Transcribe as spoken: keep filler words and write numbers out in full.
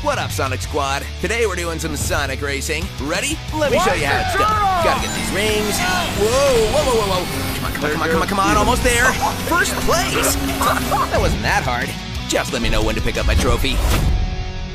What up, Sonic Squad? Today we're doing some Sonic racing. Ready? Let me show you how it's done. Gotta get these rings. Whoa, whoa, whoa, whoa, whoa. Come on, come on, come on, come on, come on. Almost there. First place. That wasn't that hard. Just let me know when to pick up my trophy.